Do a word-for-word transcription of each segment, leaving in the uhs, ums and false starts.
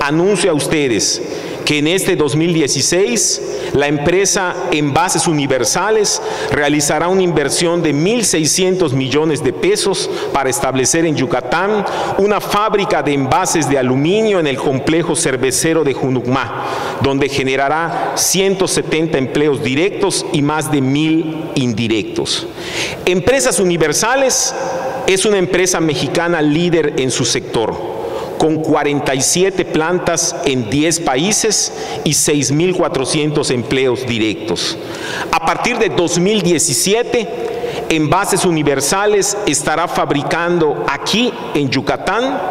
anuncio a ustedes que en este dos mil dieciséis la empresa Envases Universales realizará una inversión de mil seiscientos millones de pesos para establecer en Yucatán una fábrica de envases de aluminio en el complejo cervecero de Junucmá, donde generará ciento setenta empleos directos y más de mil indirectos. Empresas Universales es una empresa mexicana líder en su sector, con cuarenta y siete plantas en diez países y seis mil cuatrocientos empleos directos. A partir de dos mil diecisiete, Envases Universales estará fabricando aquí en Yucatán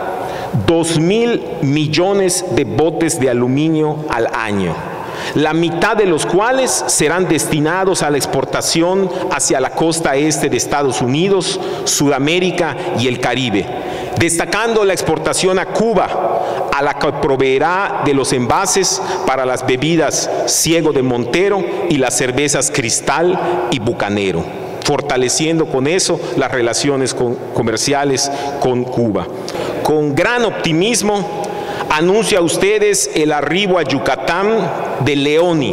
dos mil millones de botes de aluminio al año, la mitad de los cuales serán destinados a la exportación hacia la costa este de Estados Unidos, Sudamérica y el Caribe, destacando la exportación a Cuba, a la que proveerá de los envases para las bebidas Ciego de Montero y las cervezas Cristal y Bucanero, fortaleciendo con eso las relaciones con, comerciales con Cuba. Con gran optimismo anuncio a ustedes el arribo a Yucatán de Leoni,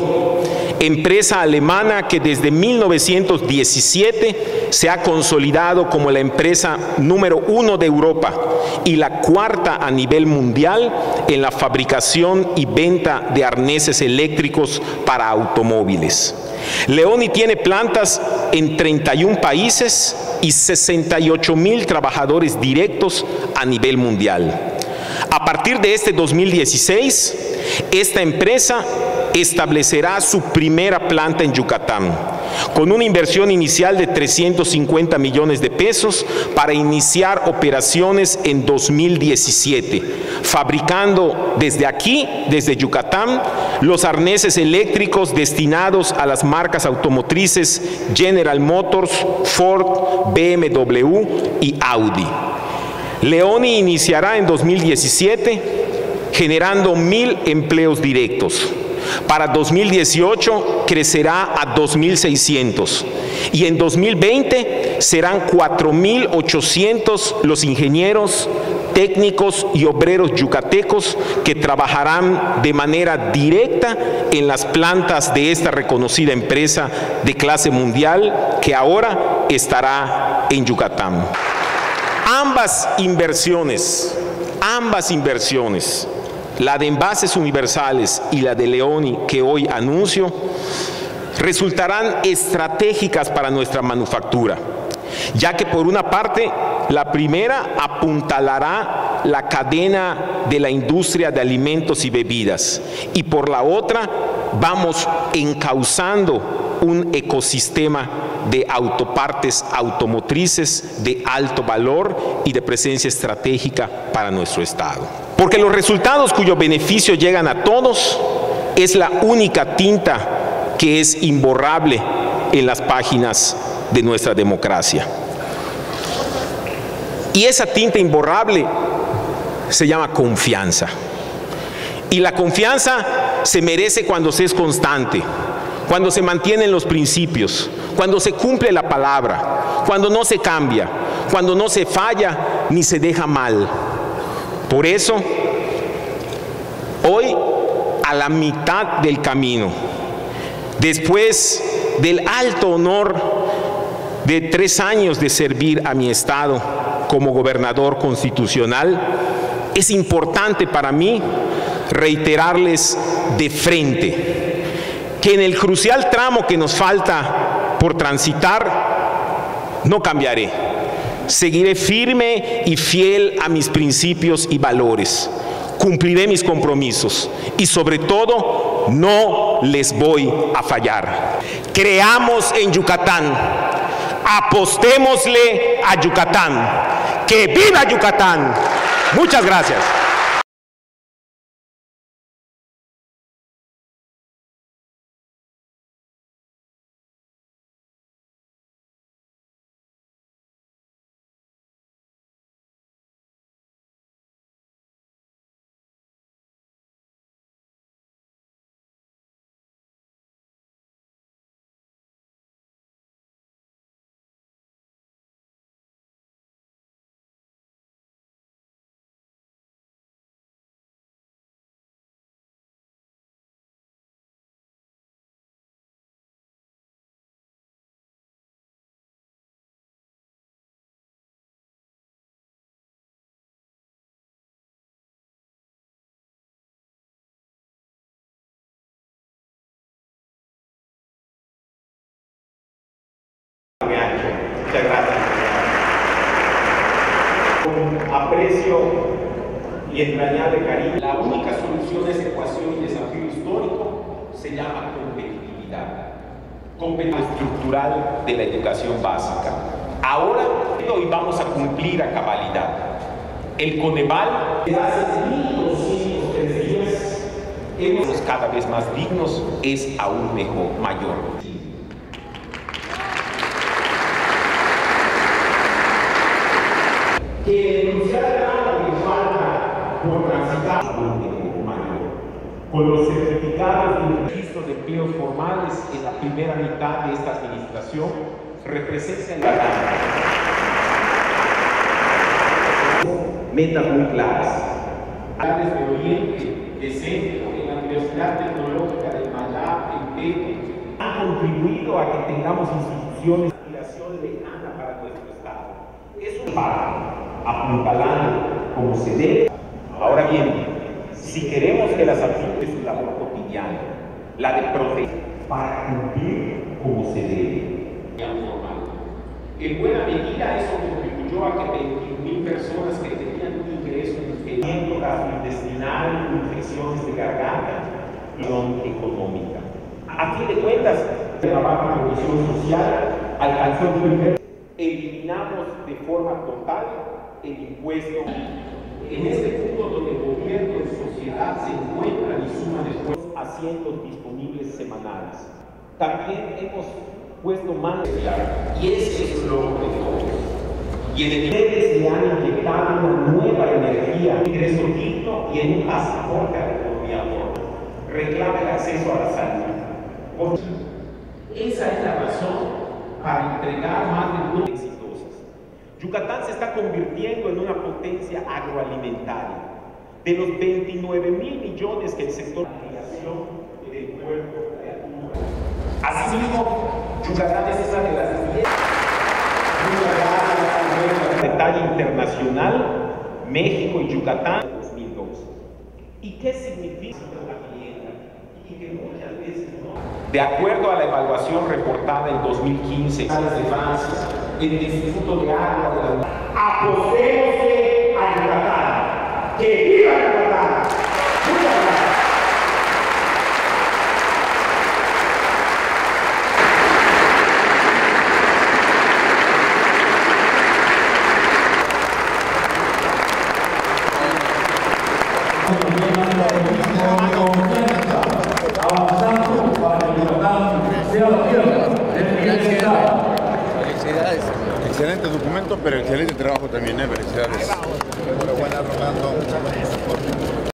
empresa alemana que desde mil novecientos diecisiete se ha consolidado como la empresa número uno de Europa y la cuarta a nivel mundial en la fabricación y venta de arneses eléctricos para automóviles. Leoni tiene plantas en treinta y un países y sesenta y ocho mil trabajadores directos a nivel mundial. A partir de este dos mil dieciséis, esta empresa establecerá su primera planta en Yucatán, con una inversión inicial de trescientos cincuenta millones de pesos para iniciar operaciones en dos mil diecisiete, fabricando desde aquí, desde Yucatán, los arneses eléctricos destinados a las marcas automotrices General Motors, Ford, B M W y Audi. Leoni iniciará en dos mil diecisiete generando mil empleos directos. Para dos mil dieciocho crecerá a dos mil seiscientos y en dos mil veinte serán cuatro mil ochocientos los ingenieros, técnicos y obreros yucatecos que trabajarán de manera directa en las plantas de esta reconocida empresa de clase mundial que ahora estará en Yucatán. Ambas inversiones, ambas inversiones, la de Envases Universales y la de Leoni que hoy anuncio, resultarán estratégicas para nuestra manufactura, ya que por una parte, la primera apuntalará la cadena de la industria de alimentos y bebidas y por la otra vamos encauzando un ecosistema de autopartes automotrices de alto valor y de presencia estratégica para nuestro Estado. Porque los resultados cuyo beneficio llegan a todos es la única tinta que es imborrable en las páginas de nuestra democracia. Y esa tinta imborrable se llama confianza. Y la confianza se merece cuando se es constante, cuando se mantienen los principios, cuando se cumple la palabra, cuando no se cambia, cuando no se falla ni se deja mal. Por eso, hoy, a la mitad del camino, después del alto honor de tres años de servir a mi Estado como gobernador constitucional, es importante para mí reiterarles de frente que en el crucial tramo que nos falta por transitar, no cambiaré. Seguiré firme y fiel a mis principios y valores. Cumpliré mis compromisos y sobre todo no les voy a fallar. Creamos en Yucatán, apostémosle a Yucatán. ¡Que viva Yucatán! Muchas gracias. Muchas gracias. Con aprecio y entrañable cariño. La única solución a esa ecuación y desafío histórico se llama competitividad. Competitividad estructural de la educación básica. Ahora, hoy vamos a cumplir a cabalidad. El Coneval, desde hace mil doscientos tres días, hemos cada vez más dignos, es aún mejor, mayor. Que denunciar el grado que falta por transitar aún mejor, mayor. Con los certificados de registro de empleos formales en la primera mitad de esta administración, representan la gana. Metas muy claras. De Oriente, de Centro, en la Universidad Tecnológica de Mayab, en Pepe, han contribuido a que tengamos instituciones de aspiración lejana para nuestro Estado. Es un paso apuntalando como se debe. Ahora bien, si queremos que las actividades de su labor cotidiana, la de proteger, para cumplir como se debe. En buena medida eso contribuyó a que veintiún mil personas que tenían un ingreso en gastrointestinal, infecciones de garganta, y económica. A fin de cuentas, el trabajo de comisión social alcanzó el primer. Eliminamos de forma total el impuesto. En este punto donde el gobierno y sociedad se encuentran y suman esfuerzos, asientos disponibles semanales. También hemos puesto manos y ese es el logro de todos. Y en el ustedes le han inyectado una nueva energía, un ingreso digno y en un pasaporte a la economía formal. Reclama el acceso a la salud. Porque esa es la razón para entregar más de una exitosas. Yucatán se está convirtiendo en una potencia agroalimentaria. De los veintinueve mil millones que el sector de creación del puerto de atún. Asimismo, Yucatán es una de las diez detalle internacional, México y Yucatán en dos mil doce. ¿Y qué significa la clienta? Y que muchas veces no. De acuerdo a la evaluación reportada en dos mil quince de Francis, en el Instituto de Agua de la Unión, apostemos a Yucatán. ¡Que viva Yucatán! Muchas gracias. Avanzando para que Yucatán sea la tierra de felicidad. Felicidades. Excelente documento, pero excelente trabajo también, ¿eh? Felicidades. Enhorabuena, Rolando.